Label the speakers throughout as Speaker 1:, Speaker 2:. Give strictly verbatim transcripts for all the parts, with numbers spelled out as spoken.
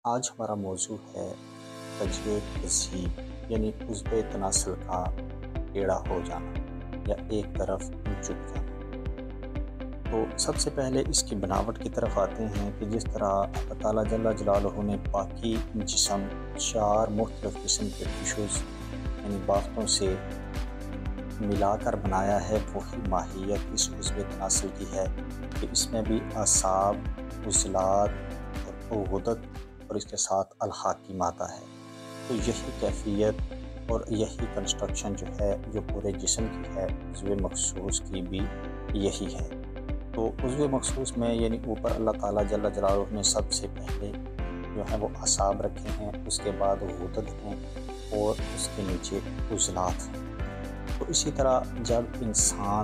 Speaker 1: آج ہمارا موضوع ہے تجزیہ تذہیب یعنی عضو تناسل کا ٹیڑھا ہو جانا یا ایک طرف جھک جانا۔ تو سب سے پہلے اس کی بناوٹ کی طرف آتے ہیں کہ جس طرح اللہ تعالیٰ جل جلالہ نے باقی جسم چار مختلف قسم کے ٹشوز یعنی بافتوں سے ملا کر بنایا ہے، وہی ماہیت اس عضو تناسل کی ہے کہ اس میں بھی اعصاب، عضلات اور غدد اور اس کے ساتھ الحاق کی مادہ ہے۔ تو یہی کیفیت اور یہی کنسٹرکشن جو ہے جو پورے جسم کی ہے، عضو مخصوص کی بھی یہی ہے۔ تو عضو مخصوص میں یعنی اوپر اللہ تعالیٰ جل جلالہ نے سب سے پہلے جو ہے وہ اعصاب رکھے ہیں، اس کے بعد غدد ہیں اور اس کے نیچے عضلات ہیں۔ تو اسی طرح جب انسان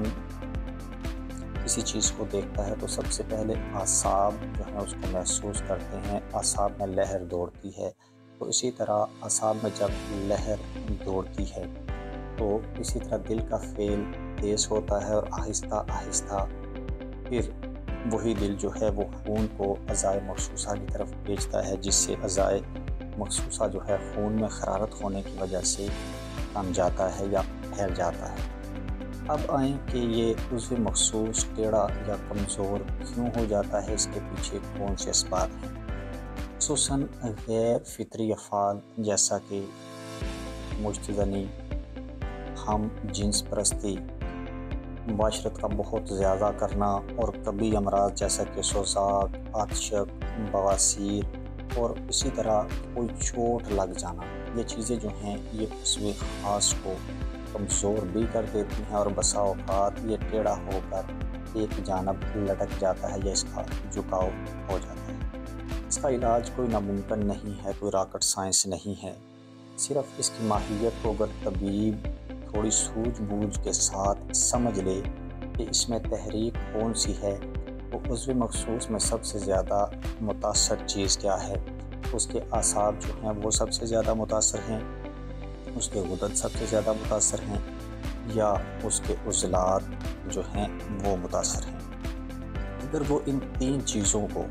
Speaker 1: کسی چیز کو دیکھتا ہے تو سب سے پہلے اعصاب جو ہے اس کو محسوس کرتے ہیں، اعصاب میں لہر دوڑتی ہے۔ تو اسی طرح اعصاب میں جب لہر دوڑتی ہے تو اسی طرح دل کا فعل تیز ہوتا ہے اور آہستہ آہستہ پھر وہی دل جو ہے وہ خون کو اعضائے مخصوصہ کی طرف بھیجتا ہے، جس سے اعضائے مخصوصہ جو ہے خون میں حرارت ہونے کی وجہ سے تھم جاتا ہے یا پھیل جاتا ہے۔ اب آئیں کہ یہ عضو مخصوص ٹیڑھا یا کمزور کیوں ہو جاتا ہے، اس کے پیچھے کون سے اسباب ہیں۔ خصوصاً غیر فطری افعال جیسا کہ مشت زنی، ہم جنس پرستی، معاشرت کا بہت زیادہ کرنا اور کبھی امراض جیسا کہ سوزاک، آتشک، بواسیر اور اسی طرح کوئی چوٹ لگ جانا، یہ چیزیں جو ہیں یہ عضو خاص کو کمزور بھی کر دیتی ہیں اور بسا اوقات یہ ٹیڑھا ہو کر ایک جانب لٹک جاتا ہے یا اس کا جھکاؤ ہو جاتا ہے۔ اس کا علاج کوئی ناممکن نہیں ہے، کوئی راکٹ سائنس نہیں ہے، صرف اس کی ماہیت کو اگر طبیب تھوڑی سوجھ بوجھ کے ساتھ سمجھ لے کہ اس میں تحریک کون سی ہے، تو عضو مخصوص میں سب سے زیادہ متاثر چیز کیا ہے، اس کے اعصاب جو ہیں وہ سب سے زیادہ متاثر ہیں، اس کے غدد سب سے زیادہ متاثر ہیں یا اس کے عضلات جو ہیں وہ متاثر ہیں۔ اگر وہ ان تین چیزوں کو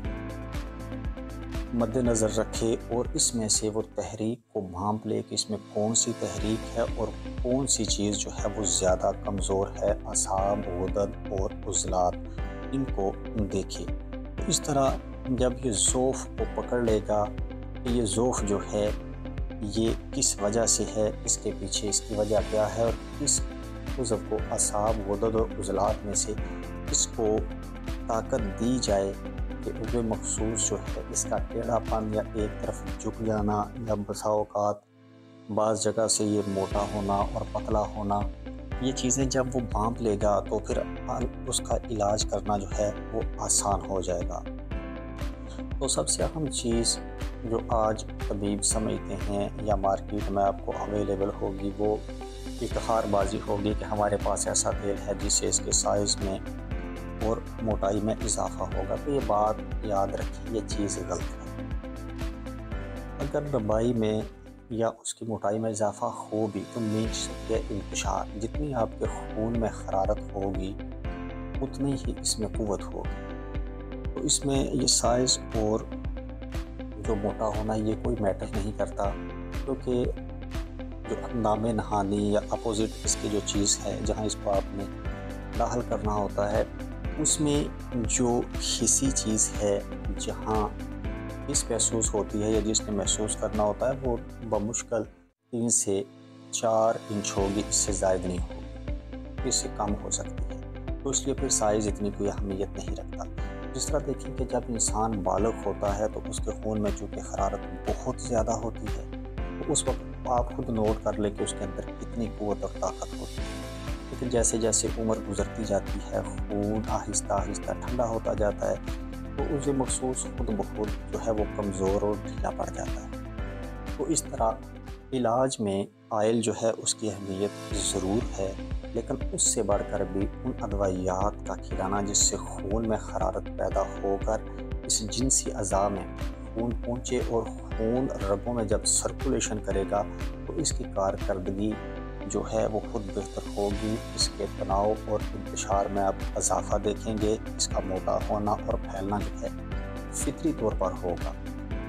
Speaker 1: مد نظر رکھے اور اس میں سے وہ تحریک کو بھانپ لے کہ اس میں کون سی تحریک ہے اور کون سی چیز جو ہے وہ زیادہ کمزور ہے، اعصاب، غدد اور عضلات، ان کو دیکھے۔ اس طرح جب یہ ضعف کو پکڑ لے گا کہ یہ ضعف جو ہے یہ کس وجہ سے ہے، اس کے پیچھے اس کی وجہ کیا ہے اور کس عضو کو اعصاب، غدد اور عضلات میں سے اس کو طاقت دی جائے کہ عضو مخصوص جو ہے اس کا ٹیڑھا پن یا ایک طرف جھک جانا یا بسا اوقات بعض جگہ سے یہ موٹا ہونا اور پتلا ہونا، یہ چیزیں جب وہ بھانپ لے گا تو پھر اس کا علاج کرنا جو ہے وہ آسان ہو جائے گا۔ تو سب سے اہم چیز جو آج طبیب سمجھتے ہیں یا مارکیٹ میں آپ کو اویلیبل ہوگی وہ افتخار بازی ہوگی کہ ہمارے پاس ایسا تیل ہے جس سے اس کے سائز میں اور موٹائی میں اضافہ ہوگا۔ تو یہ بات یاد رکھیں، یہ چیز غلط ہے۔ اگر لمبائی میں یا اس کی موٹائی میں اضافہ ہو بھی تو میچ یا انتشار، جتنی آپ کے خون میں حرارت ہوگی اتنی ہی اس میں قوت ہوگی۔ تو اس میں یہ سائز اور جو موٹا ہونا یہ کوئی میٹر نہیں کرتا، کیونکہ جو نام نہانی یا اپوزٹ اس کی جو چیز ہے جہاں اس کو آپ نے داخل کرنا ہوتا ہے، اس میں جو حسی چیز ہے جہاں حس محسوس ہوتی ہے یا جس نے محسوس کرنا ہوتا ہے وہ بمشکل تین سے چار انچ ہوگی، اس سے زائد نہیں ہوگی، اس سے کم ہو سکتی ہے۔ تو اس لیے پھر سائز اتنی کوئی اہمیت نہیں رکھتا۔ جس طرح دیکھیں کہ جب انسان بالغ ہوتا ہے تو اس کے خون میں چونکہ حرارت بہت زیادہ ہوتی ہے، تو اس وقت آپ خود نوٹ کر لیں کہ اس کے اندر کتنی قوت اور طاقت ہوتی ہے۔ لیکن جیسے جیسے عمر گزرتی جاتی ہے، خون آہستہ آہستہ ٹھنڈا ہوتا جاتا ہے، تو عضو مخصوص خود بخود جو ہے وہ کمزور اور ڈھیلا پڑ جاتا ہے۔ تو اس طرح علاج میں آئل جو ہے اس کی اہمیت ضرور ہے، لیکن اس سے بڑھ کر بھی ان ادویات کا کھلانا جس سے خون میں حرارت پیدا ہو کر اس جنسی اعضاء میں خون پہنچے اور خون رگوں میں جب سرکولیشن کرے گا تو اس کی کارکردگی جو ہے وہ خود بہتر ہوگی، اس کے تناؤ اور انتشار میں آپ اضافہ دیکھیں گے، اس کا موٹا ہونا اور پھیلنا جو ہے فطری طور پر ہوگا۔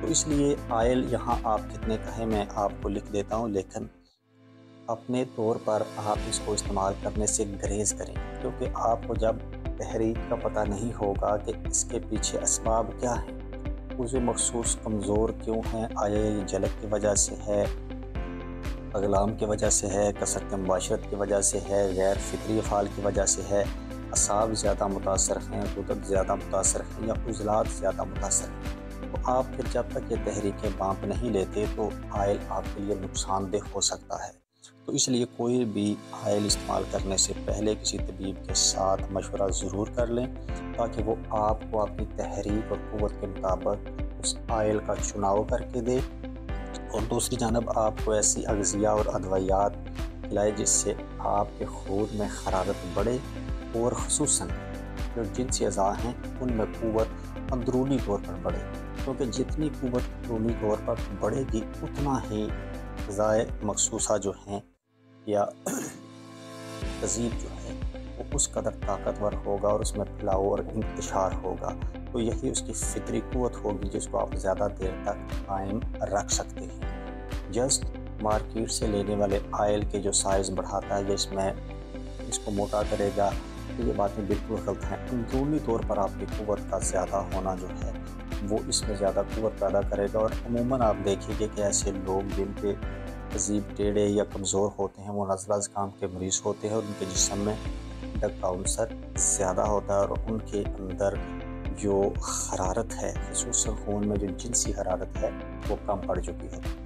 Speaker 1: تو اس لیے آئل یہاں آپ کتنے کہیں میں آپ کو لکھ دیتا ہوں، لیکن اپنے طور پر آپ اس کو استعمال کرنے سے گریز کریں، کیونکہ آپ کو جب تحریک کا پتہ نہیں ہوگا کہ اس کے پیچھے اسباب کیا ہیں، اسے مخصوص کمزور کیوں ہیں، آیا یہ جلک کی وجہ سے ہے، اغلام کی وجہ سے ہے، کثرت مباشرت کی وجہ سے ہے، غیر فطری افعال کی وجہ سے ہے، اعصاب زیادہ متاثر ہیں، غدد زیادہ متاثر ہیں، یا عضلات زیادہ متاثر ہیں، تو آپ پھر جب تک یہ تحریکیں بانپ نہیں لیتے تو آئل آپ کے لیے نقصان دہ ہو سکتا ہے۔ تو اس لیے کوئی بھی آئل استعمال کرنے سے پہلے کسی طبیب کے ساتھ مشورہ ضرور کر لیں، تاکہ وہ آپ کو اپنی تحریک اور قوت کے مطابق اس آئل کا چناؤ کر کے دے، اور دوسری جانب آپ کو ایسی اغذیہ اور ادویات کھلائے جس سے آپ کے خون میں حرارت بڑھے، اور خصوصاً جو جنسی اعضاء ہیں ان میں قوت اندرونی طور پر بڑھے، کیونکہ جتنی قوت اندرونی طور پر بڑھے گی اتنا ہی غذائے مخصوصہ جو ہیں یا تہذیب جو ہے وہ اس قدر طاقتور ہوگا اور اس میں پھیلاؤ اور انتشار ہوگا، تو یہی اس کی فطری قوت ہوگی جس کو آپ زیادہ دیر تک قائم رکھ سکتے ہیں۔ جسٹ مارکیٹ سے لینے والے آئل کے جو سائز بڑھاتا ہے یا اس میں اس کو موٹا کرے گا، تو یہ باتیں بالکل غلط ہیں۔ اندرونی طور پر آپ کی قوت کا زیادہ ہونا جو ہے وہ اس میں زیادہ قوت پیدا کرے گا، اور عموماً آپ دیکھیں گے کہ ایسے لوگ جن کے تہذیب ٹیڑھے یا کمزور ہوتے ہیں وہ نزلہ زکام کے مریض ہوتے ہیں، اور ان کے جسم میں ڈک کا عنصر زیادہ ہوتا ہے، اور ان کے اندر جو حرارت ہے، خصوصاً خون میں جو جنسی حرارت ہے وہ کم پڑ چکی ہوتی ہے۔